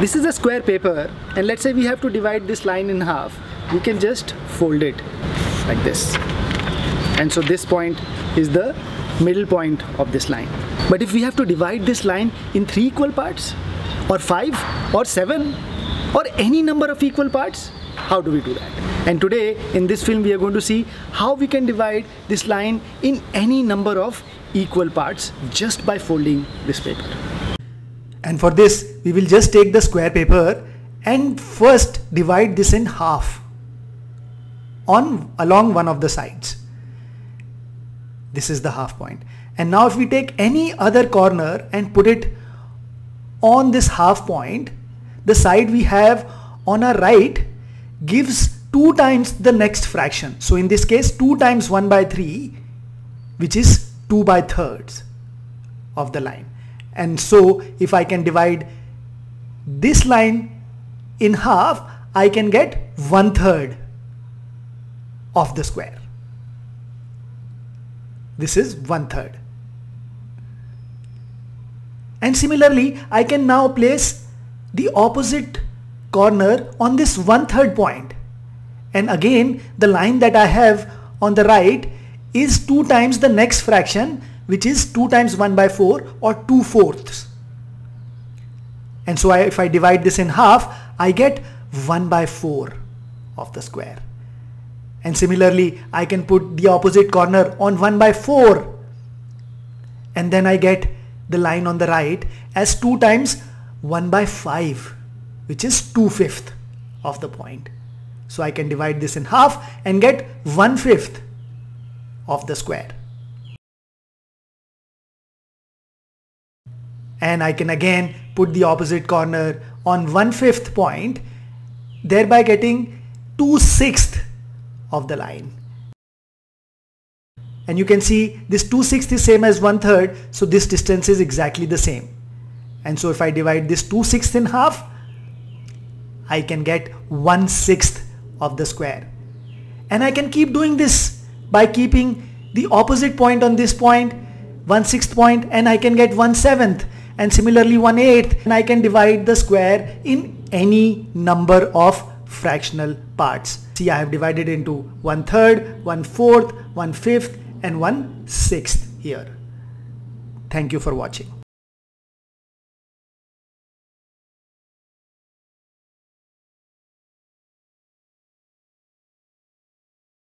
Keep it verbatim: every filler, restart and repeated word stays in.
This is a square paper, and let's say we have to divide this line in half. We can just fold it like this. And so this point is the middle point of this line. But if we have to divide this line in three equal parts, or five, or seven, or any number of equal parts, how do we do that? And today in this film we are going to see how we can divide this line in any number of equal parts just by folding this paper. And for this we will just take the square paper and first divide this in half on along one of the sides. This is the half point. And now if we take any other corner and put it on this half point, the side we have on our right gives two times the next fraction. So in this case two times one by three, which is two by thirds of the line. And so if I can divide this line in half, I can get one third of the square. This is one third. And similarly, I can now place the opposite corner on this one third point. And again, the line that I have on the right is two times the next fraction, which is two times one by four, or two fourths. And so I, if I divide this in half, I get one by four of the square. And similarly, I can put the opposite corner on one by four, and then I get the line on the right as two times one by five, which is two fifths of the point. So I can divide this in half and get one fifth of the square. And I can again put the opposite corner on one fifth point, thereby getting two sixths of the line. And you can see this two sixths is same as one third, so this distance is exactly the same. And so if I divide this two sixths in half, I can get one sixth of the square. And I can keep doing this by keeping the opposite point on this point, one sixth point, and I can get one seventh, and similarly one eighth, and I can divide the square in any number of fractional parts. See, I have divided into one third, one fourth, one fifth, and one sixth here. Thank you for watching.